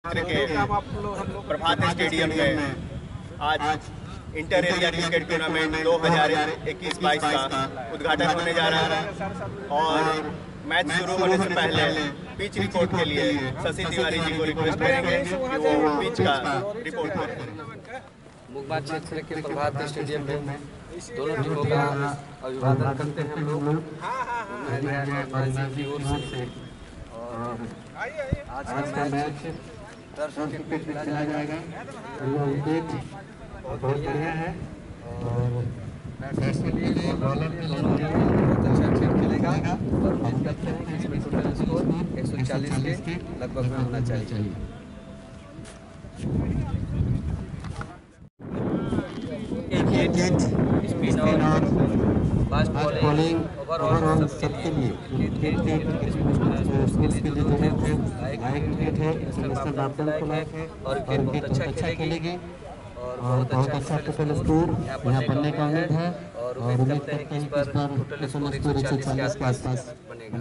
के प्रभात स्टेडियम में आज इंटर एरिया क्रिकेट टूर्नामेंट 2021-22 का उद्घाटन होने जा रहा है और मैच शुरू होने से पहले पिच रिपोर्ट के लिए शशि तिवारी जी को रिक्वेस्ट करेंगे कि वो पिच का रिपोर्ट करें। मुगमा क्षेत्र के प्रभात स्टेडियम में दोनों टीमों का अभिवादन करते हैं हम लोग की ओर से। और आज का मैच दर्शकों के बीच खेला जाएगा। बहुत बढ़िया है और मैच के लिए बॉलर दोनों बहुत अच्छा खेल खेलेगा और उम्मीद करते हैं कि इसमें टोटल स्कोर 140 के लगभग में होना चाहिए। स्पिन और फास्ट बॉलिंग ओवरऑल सबके लिए स्किल्स के लिए लायक क्रिकेट है, इंटरनेशनल मापदंड को लायक है और बहुत अच्छा खेलेगी और बहुत अच्छा टोटल स्कोर यहाँ बनने का उम्मीद है और उम्मीद करते हैं कि इस पर टोटल स्कोर 140 के आसपास बनेगा।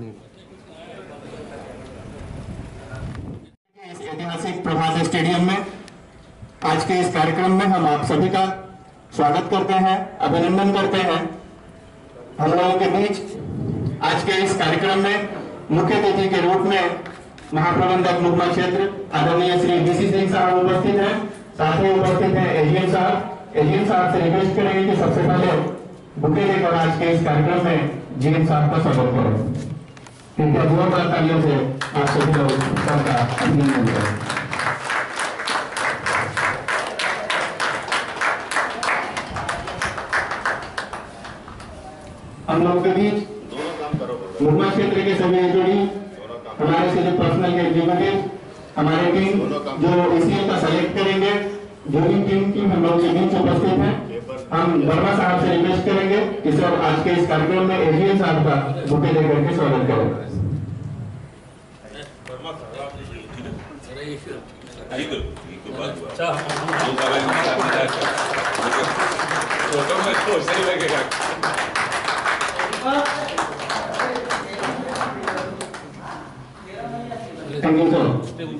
इस ऐतिहासिक प्रभात स्टेडियम में आज के इस कार्यक्रम में हम आप सभी का स्वागत करते हैं, अभिनंदन करते हैं। हम लोगों के बीच आज के इस कार्यक्रम में मुख्य अतिथि के रूप में महाप्रबंधक मुगमा क्षेत्र आदरणीय श्री बीसी सिंह साहब उपस्थित हैं। साथ ही उपस्थित हैं एजीएम साहब। एजीएम साहब से रिक्वेस्ट करेंगे कि सबसे पहले बुके लेकर आज के इस कार्यक्रम में जीएम साहब का स्वागत करें। कृपया जोरदार तालियों से आप सभी लोग सबका अभिनंदन करें। हम लोग के बीच मुगमा क्षेत्र के सभी एचओडी, हमारे से जो पर्सनल के एग्जीक्यूटिव, हमारे टीम जो एसीएल का सेलेक्ट करेंगे, जो भी टीम हम लोग के बीच उपस्थित हैं, हम वर्मा साहब से रिक्वेस्ट करेंगे कि सर आज के इस कार्यक्रम में एजीएल साहब का बुके लेकर के स्वागत करें। Thank you sir.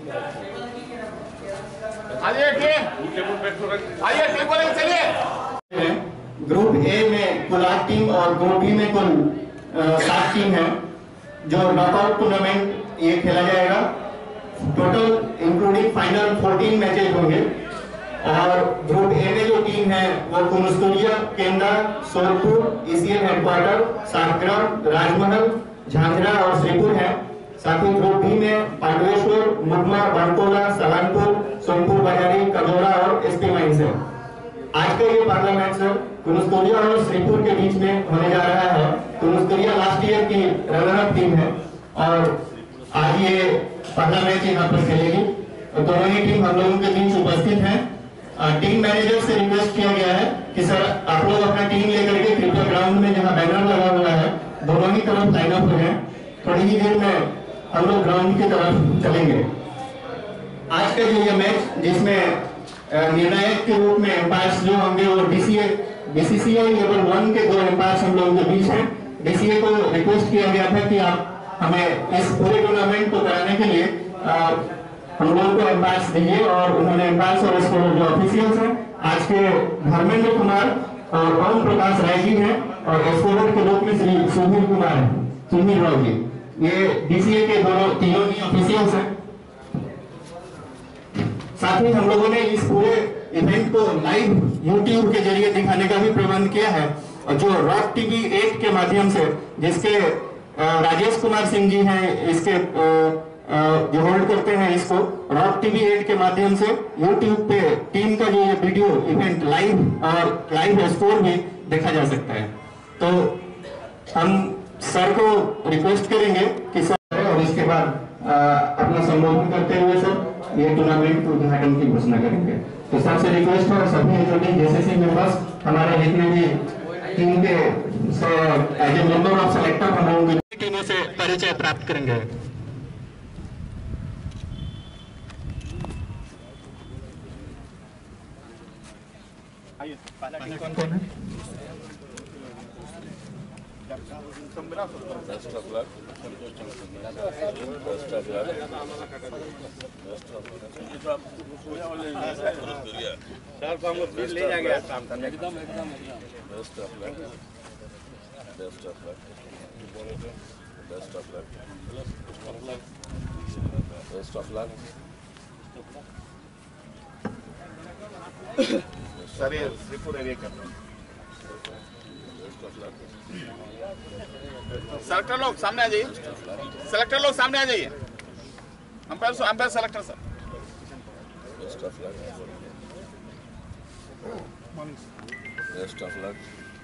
Group A में कुल 8 टीम और ग्रुप बी में कुल 7 टीम है। जो नॉकआउट टूर्नामेंट ये खेला जाएगा। टोटल इंक्लूडिंग फाइनल 14 मैचेज होंगे और ग्रुप ए में जो टीम है वो कुमस्तुरिया, केंद्रा, सोरपुर, ईसीएल हेडक्वार्टर, सारग्राम, राजमहल, झांझरा और श्रीपुर है। साथ ही ग्रुप बी में पांडवेश्वर, मुगमा, बारकोला, सलानपुर, सोनपुर बाजारी, कदौरा और एसपी माइंस है। आज का ये पहला मैच सर कुमस्तुरिया और श्रीपुर के बीच में होने जा रहा है। कुमस्तुरिया लास्ट ईयर की रनर अप टीम है और आज ये पहला मैच यहाँ पर खेलेगी। दोनों ही टीम हम लोगों के बीच उपस्थित है। टीम मैनेजर से रिक्वेस्ट किया गया है कि सर आप लोग अपना टीम लेकर के कृपया ग्राउंड में जहां बैनर लगा हुआ है दोनों ही तरफ लाइन अप हो जाए। थोड़ी ही देर में हम लोग ग्राउंड की तरफ चलेंगे। आज का जो ये मैच जिसमें निर्णायक के रूप में एम्पायर्स जो होंगे और बीसीसीआई लेवल 1 के 2 एम्पायर्स हम लोगों के बीच हैं। डीसीए को रिक्वेस्ट किया गया था कि आप हमें इस पूरे टूर्नामेंट को कराने के लिए हम लोगों को एम्पायर्स दीजिए और उन्होंने एम्पायर्स और इसको जो ऑफिशियल्स हैं आज के धर्मेंद्र कुमार और ओम प्रकाश राय जी हैं और एस्कोलर के रूप में श्री सुधीर कुमार है, सुधीर राव जी। ये डीसीए के तीनों ही ऑफिशियल्स हैं। साथ ही हम लोगों ने इस पूरे इवेंट को लाइव यूट्यूब के जरिए दिखाने का भी प्रबंध किया है और जो रॉक टीवी 8 के माध्यम से जिसके राजेश कुमार सिंह जी हैं इसके जो होल्ड करते हैं इसको रॉक टीवी 8 के माध्यम से यूट्यूब पे टीम का जो ये वीडियो इवेंट लाइव और लाइव स्कोर भी देखा जा सकता है। तो हम सर को रिक्वेस्ट करेंगे कि सर और इसके बाद अपना संबोधन करते हुए सर ये टूर्नामेंट के उद्घाटन की घोषणा करेंगे। तो सर से रिक्वेस्ट है सभी जो जेसीसी मेंबर्स हमारे जितने भी टीम के as a member of selector हम लोगों की टीमों से परिचय प्राप्त करेंगे। कौन है? Best of luck, best of luck, best of sir को हमको फिर ले जाएंगे काम करने। एकदम best of luck, best of luck, best of luck, best of luck. Sir ये श्रीपुर एरिया का सेलेक्टर लोग सामने आ जाइए, सेलेक्टर लोग सामने आ जाइए, umpire selector sir. Best of luck, best of luck,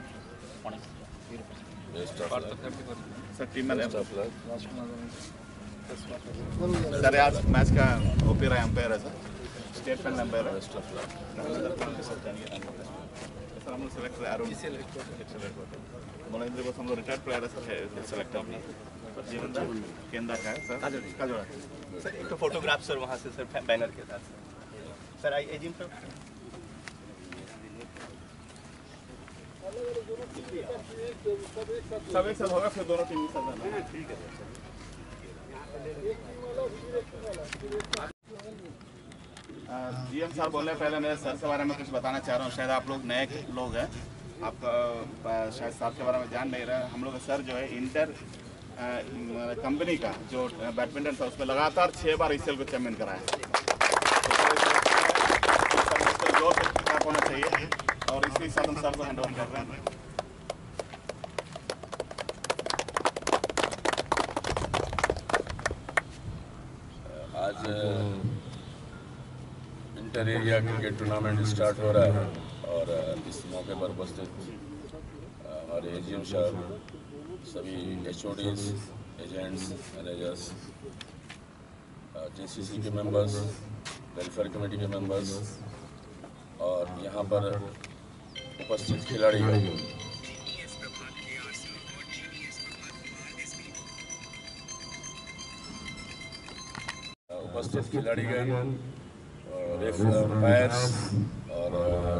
best of luck, sir team में बेस्ट ऑफ लक। सर आज मैच का ओपीआर अंपायर है सर, स्टेट फैन अंपायर है। बेस्ट ऑफ लक, सर हम लोग सेलेक्टर अरुण मनेंद्र को हम लोग रिटायर्ड प्लेयर है सर, सेलेक्टर अपना जीवन केंद्र का है सर, काजोड़ा। सर एक तो फोटोग्राफ सर वहाँ से सर बैनर के साथ सर आइए जिम सर। सब एक साथ होगा फिर दोनों टीम के साथ जाना। ठीक है जीएम साहब बोल रहे हैं, पहले मैं सर के बारे में कुछ बताना चाह रहा हूँ। शायद आप लोग नए लोग हैं, आपका शायद साहब के बारे में जान नहीं रहे। हम लोग का सर जो है इंटर कंपनी का जो बैडमिंटन था उस पर लगातार 6 बार ICL को चैंपियन कराया। तो जोर से कैप होना चाहिए और इसके साथ हम सर को हैंड ओवर कर रहे हैं। आज inter area cricket tournament start हो रहा है और इस मौके पर उपस्थित हमारे AGM साहब, सभी HODs, एजेंट्स, मैनेजर्स, JCC के मेंबर्स, वेलफेयर कमेटी के मेंबर्स और यहाँ पर उपस्थित खिलाड़ी अंपायर्स और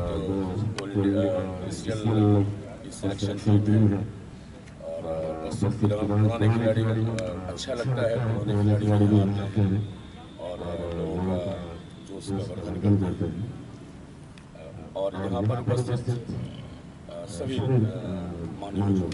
जो सिलेक्शन टीम है और उपस्थित पुराने खिलाड़ी। अच्छा लगता है पुराने खिलाड़ी आते हैं और लोगों का जोश का वर्धन करते हैं। और यहाँ पर उपस्थित सभी मान्य लोग,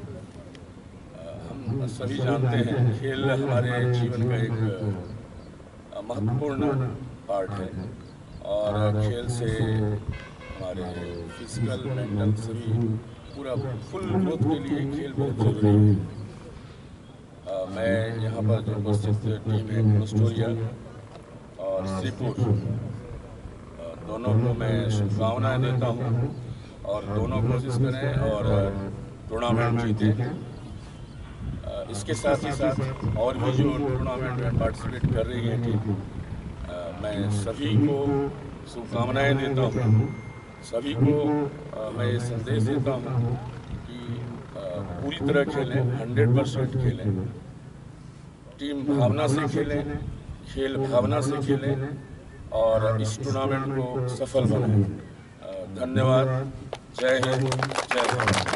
हम सभी जानते हैं खेल हमारे जीवन का एक महत्वपूर्ण पार्ट है और खेल से हमारे फिजिकल, मेंटल सभी पूरा फुल ग्रोथ के लिए खेल बहुत जरूरी है। मैं यहाँ पर जो उपस्थित टीम है कुनुस्टोरिया और श्रीपुर, दोनों को मैं शुभकामनाएं देता हूँ और दोनों कोशिश करें और टूर्नामेंट जीतें। इसके साथ ही साथ और भी जो टूर्नामेंट में पार्टिसिपेट कर रही हैं टीम, मैं सभी को शुभकामनाएं देता हूँ। सभी को मैं ये संदेश देता हूँ कि पूरी तरह खेलें, 100% खेलें, टीम भावना से खेलें, खेल भावना से खेलें और इस टूर्नामेंट को सफल बनाएं। धन्यवाद। जय हिंद, जय Bharat.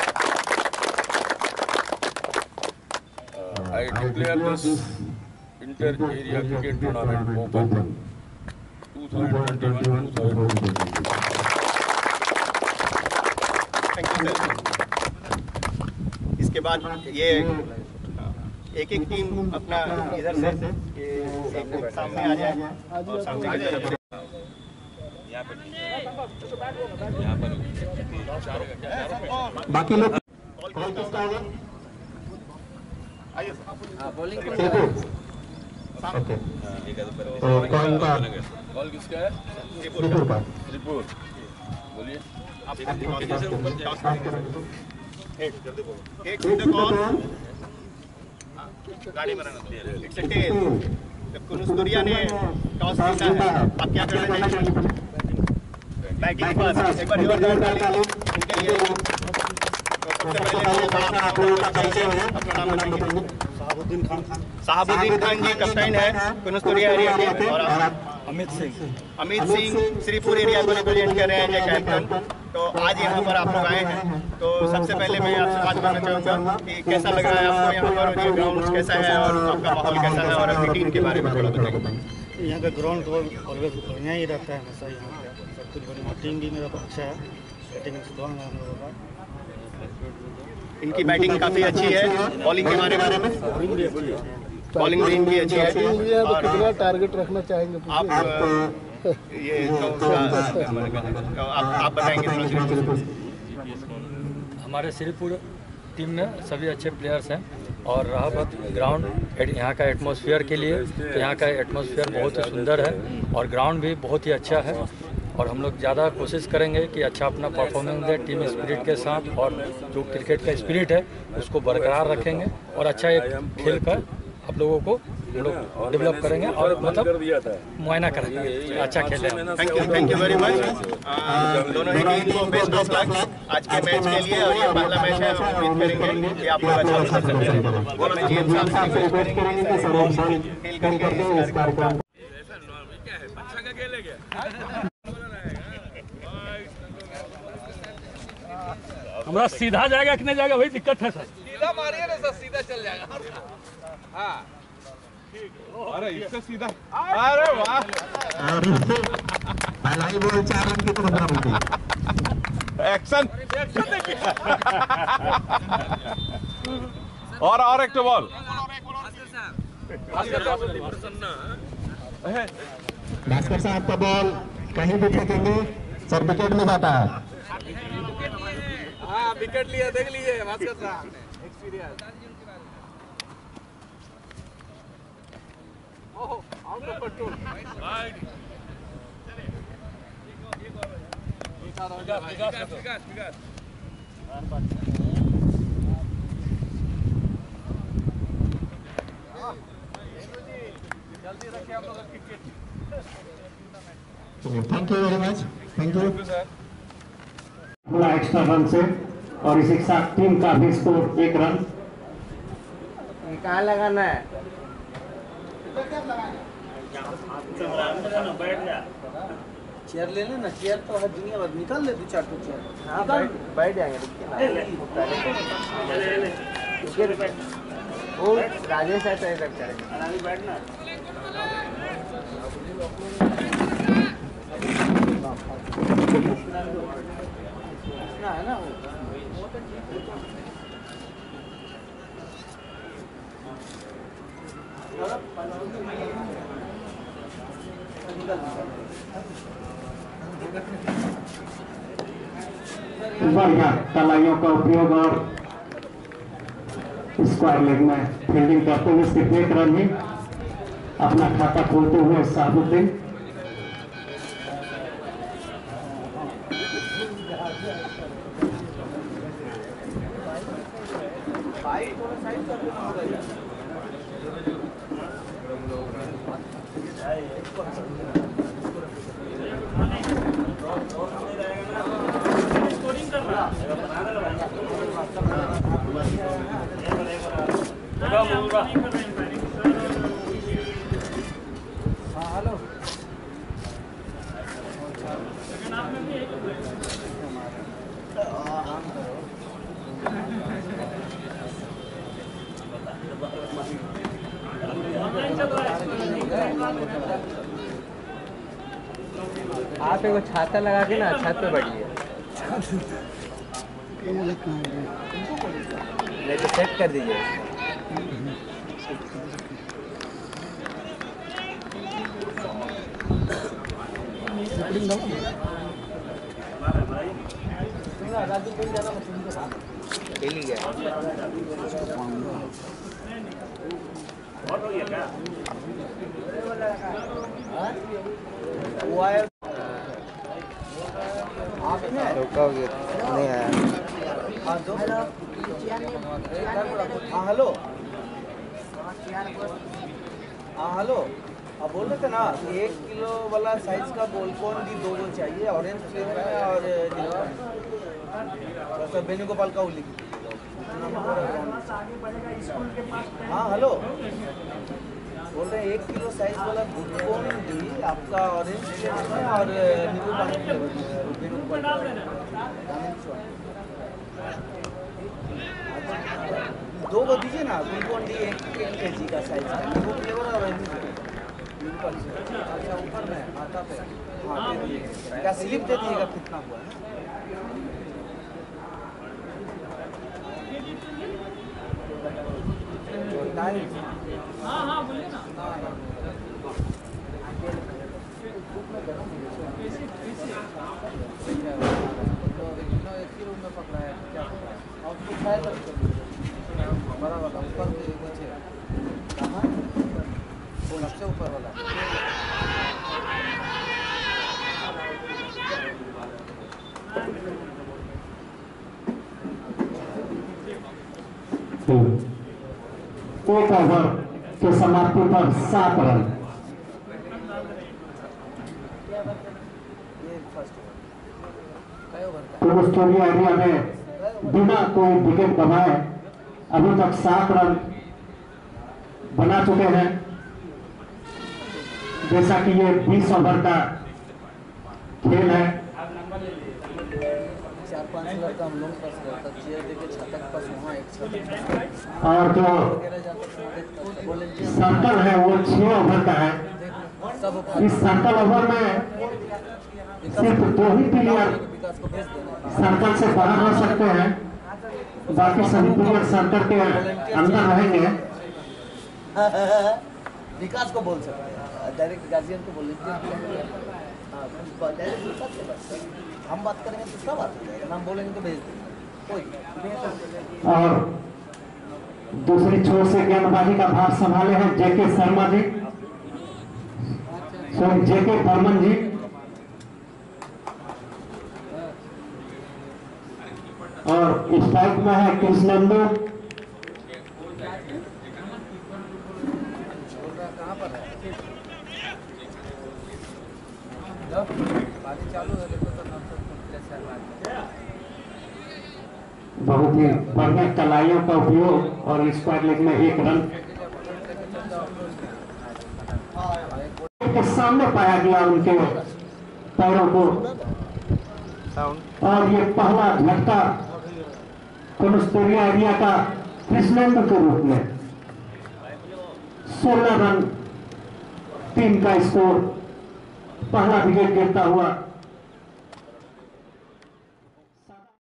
I declare this inter-area cricket tournament open 2021-2022. Thank you sir. इसके बाद ये एक एक टीम अपना इधर से एक सामने आ जाए और सामने की तरफ बाकी लोग कौन किसका होगा? आइए सर। बॉलिंग ओके, तो कौन का? बॉल किसका है? श्रीपुर का। श्रीपुर, बोलिए। एक टू द कॉल गाड़ी बनाना। It's a tell. जब कुनुस्टोरिया ने टॉस जीता है, आप क्या करना चाहिए? बैटिंग पर एक बार रिवर्स डाल डालें इनके लिए। तो सबसे पहले आप लोगों का परिचय हो, अपना नाम बताइए। शहाबुद्दीन खान जी कप्तान है कुनस्तुरिया एरिया के, और अमित सिंह श्रीपुर एरिया को रिप्रेजेंट कर रहे हैं ये कैप्टन। तो आज यहाँ पर आप लोग आए हैं, तो सबसे पहले मैं आपसे बात करना चाहूँगा कि कैसा लग रहा है आपको यहाँ पर, और ये ग्राउंड कैसा है और आपका माहौल कैसा है, और अपनी टीम के बारे में थोड़ा बताइए। यहाँ का ग्राउंड तो ऑलवेज बढ़िया ही रहता है हमेशा। यहाँ पे सब कुछ बढ़िया, टीम भी मेरा अच्छा है, बैटिंग स्ट्रॉन्ग है हम लोगों का। इनकी बैटिंग काफ़ी अच्छी है। बॉलिंग के बारे में बॉलिंग भी इनकी अच्छी है। तो कितना टारगेट रखना चाहेंगे आप ये आप बताएंगे थोड़ा। हमारे श्रीपुर टीम में सभी अच्छे प्लेयर्स हैं, और रहा बात ग्राउंड यहाँ का एटमॉस्फेयर के लिए, तो यहाँ का एटमॉस्फेयर बहुत ही सुंदर है और ग्राउंड भी बहुत ही अच्छा है। और हम लोग ज़्यादा कोशिश करेंगे कि अच्छा अपना परफॉर्मेंस दें टीम स्पिरिट के साथ, और जो क्रिकेट का स्पिरिट है उसको बरकरार रखेंगे, और अच्छा एक खेल कर आप लोगों को हम लोग डेवलप करेंगे और मतलब मुआयना करेंगे, अच्छा खेलें। Thank you very much. दोनों ही टीम को बेस्ट ऑफ लक आज के मैच के लिए, और ये पहला मैच है, उम्मीद करेंगे कि आप लोग अच्छा प्रदर्शन करेंगे। और मैं जीएम साहब से रिक्वेस्ट करेंगे कि सब लोग खेल करके इस कार्यक्रम हमारा सीधा जाएगा कि नहीं जाएगा वही दिक्कत है सर। सीधा मारिए ना सर, सीधा चल जाएगा। हाँ अरे इसका सीधा, अरे वाह, पहला ही बॉल 4 रन की तो 15 मिलती है। एक्शन और एक बॉल भास्कर साहब का बॉल कहीं भी फेंकेंगे सर, विकेट में जाता है। हाँ विकेट लिया, देख लीजिए भास्कर साहब ने experience. Oh out of control. जल्दी रखिए आप लोग cricket. Thank you very much, thank you. पूरा एक्स्ट्रा रन से, और इसी के साथ टीम का भी स्कोर 1 रन। कहाँ लगाना है? चेयर ले लेना, चेयर तो है दुनिया भर, निकाल ले 2-4 चेयर। हाँ बैठ जाएंगे, वो राजेश ऐसा ही रख जाएगा। बैठना है ना बढ़िया तलाइयों का उपयोग और स्क्वायर लेग में फील्डिंग करते हुए सिर्फ 1 रन ही अपना खाता खोलते हुए शहाबुद्दीन। आप एक छाता लगा के ना छत पे बैठिए, नहीं तो सेट कर दीजिए। खेली गया वो आया नहीं है। हाँ हेलो, हाँ हेलो, आप बोल रहे थे ना 1 किलो वाला साइज का बोलकॉन भी 2 चाहिए, ऑरेंज फ्लेवर है और वेणुगोपाल का लिख हाँ हेलो, बोल रहे हैं 1 किलो साइज वाला कौन दी आपका ऑरेंज फ्लेवर में और नींबू पानी फ्लेवर में दो दीजिए ना, ग्लूकोन डी 1 kg का साइज का नींबू फ्लेवर और ऑरेंज फ्लेवर। अच्छा ऊपर में आता पे हाँ दे दीजिए, क्या स्लिप दे दीजिएगा कितना हुआ है। हाँ हाँ बोलिए ना। एक ही रूम में पकड़ा है क्या और कुछ है बड़ा वाला ऊपर नीचे कहाँ वो सबसे ऊपर वाला एक ओवर के समाप्ति पर 7 रन। ऑस्ट्रेलिया एरिया में बिना कोई विकेट गंवाए अभी तक 7 रन बना चुके हैं। जैसा कि ये 20 ओवर का खेल है। 4-5 लड़का हम लोग पास रहता चेयर देके छतक पास वहाँ एक छतक और जो सर्कल है वो 6 ओवर का है। इस सर्कल ओवर में सिर्फ 2 ही प्लेयर सर्कल से बाहर रह सकते हैं, बाकी सभी प्लेयर सर्कल के अंदर रहेंगे। विकास को बोल सकते हैं, डायरेक्ट गार्जियन को बोलेंगे हम बात करेंगे तो सब बात नाम बोलेंगे तो भेज देंगे कोई। और दूसरी छोर से गेंदबाजी का भार संभाले हैं JK Sharma ji, sorry JK Barman ji. और स्ट्राइक में है कृष्णेंदु। कहाँ पर है चालू है देखो तो बहुत ही बढ़िया कलाइयों का उपयोग और स्क्वायर लेग में 1 रन के सामने पाया गया उनके पैरों को। और ये पहला झटका ऑस्ट्रेलिया एरिया का कृष्णेंदु के रूप में 16 रन टीम का स्कोर, पहला विकेट गिरता हुआ